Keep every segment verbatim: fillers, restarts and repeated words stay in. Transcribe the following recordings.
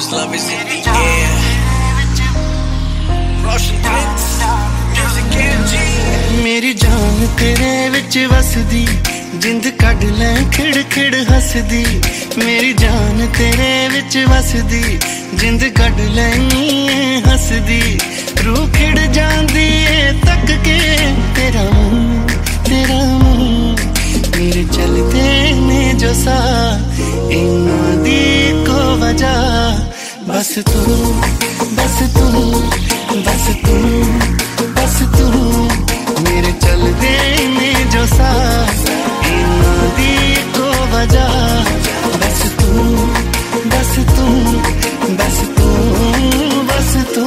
love is in the air. Russian Prince, music energy. मेरी जान तेरे विच वसदी, जिंद कढ ले खिड़ खिड़ हसदी। मेरी जान तेरे विच वसदी, जिंद कढ ले हसदी। रूह खिड़ जांदी है तक के तेरा मुंह, तेरा मुंह। मेरे चलते ने जो सा इन्ना दी को वजह, बस तू, बस तू, बस तू, बस तू। मेरे चलते ने जो सा इन्ना दी को वजह, बस तू, बस तू, बस तू, बस तू।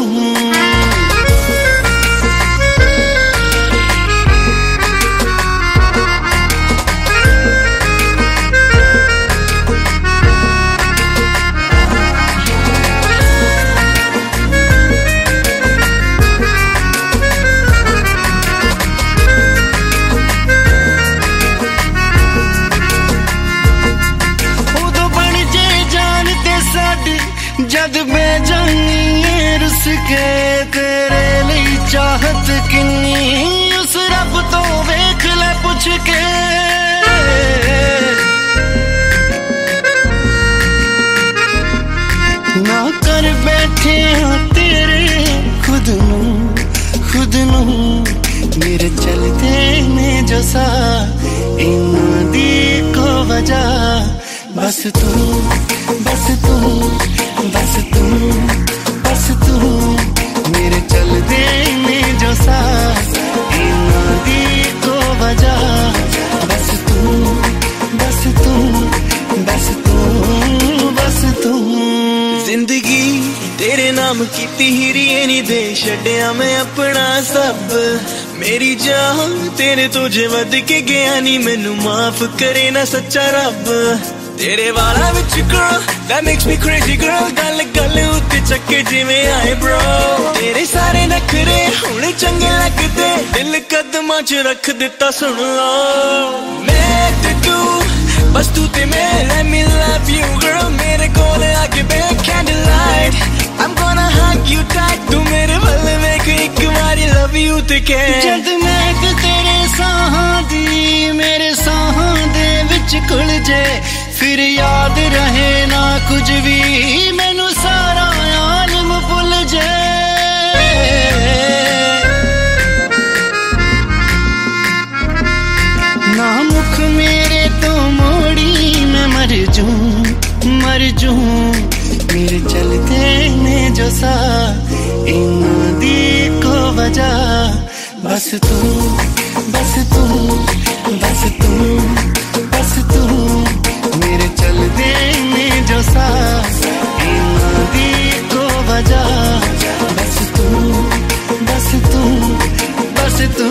जद मैं जानी है रुस के तेरे लिए चाहत किन्नी, उस रब तो वेख ले पुछ के। ना कर बैठे हाँ तेरे खुद नू, खुद नू। मेरे चलते ने जो सा इन्ना दी को वजह, बस तू, बस तू, बस तू, बस तू। मेरे चलते में जो सा इन्ना दी को वजह, बस तू, बस तू, बस तू, बस तू। जिंदगी तेरे नाम कीती हीरी नी दे छड्डिया मैं अपना सब। मेरी जान तेरे तो जे वध के गया नी, मैनू माफ करे ना सच्चा रब। तेरे वाला विच girl that makes me crazy girl, गल गल उत्ते चक्के जिवें आए bro। तेरे सारे नखरे हुण चंगे लगदे, दिल कदमां च रख दिता सुन लो। मैं ते तू बस तू ते मैं, let me love you girl। मेरे कोल आके बैठ candlelight, I'm gonna hug you tight। तू मेरे वल वेख इक वारी love you ते कह। जद महक तेरे साहां दी मेरे साहां दे विच घुल जे, फिर याद रहे ना कुछ भी, मैनू सारा आलम भुल जाए। ना मुख मेरे तो मोड़ी मैं मर जूं, मर जूं। मेरे चलते ने जो सा इन्ना दी को वजह, बस तू, बस तू, बस तू, बस तू। मेरे चलते में जो सा इन्ना दी को वजह, बस तू, बस तू, बस तू।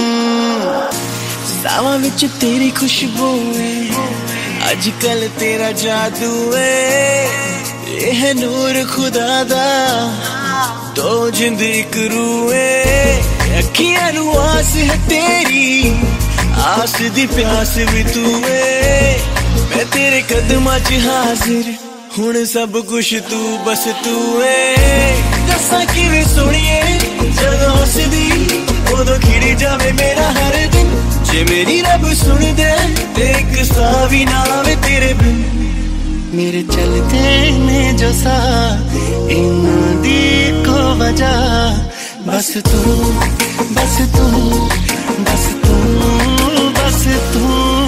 सावां विच तेरी खुशबू है, अजकल तेरा जादू है। ये है नूर खुदा दा, तो जिंद इक रूह है। अखियां नू आस है तेरी, आस दी प्यास भी तू है। मैं तेरे कदमां च हाजिर, हुण सब कुछ तू, बस तू है। दसां किवें सोहणीए जदों हसदी, उदों खिड़ जावे मेरा हर दिन। जे मेरी रब सुन दे ते इक सा भी ना आवे तेरे बिन। मेरे चलते ने जो सा इन्ना दी को वजह, बस तू, बस तू, बस तू, बस तू।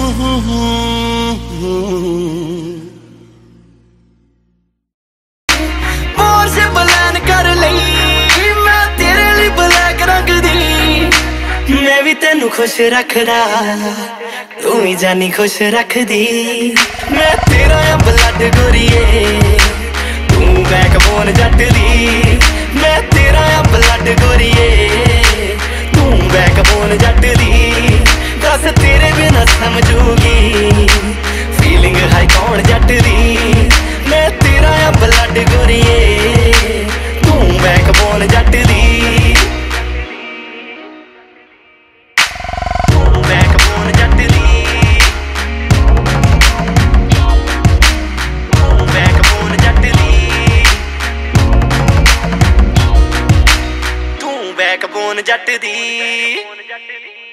मोर से बलान कर लई मैं तेरे लिए ब्लैक रंग दी। मैं भी तेनू खुश रखदा, तू भी जानी खुश रख दी। मैं तेरा आ ब्लड गोरिए, तू बैकबोन जट दी। मैं तेरा आ ब्लड गोरिए, तू बैकबोन जट दी। दस तेरे बिना समझूगी फीलिंग हाई कौन जट दी। मैं तेरा आ ब्लड गोरिए, तू बैकबोन जट दी। बैकबोन जट दी, बैकबोन जट दी। ਜੱਟ ਦੀ।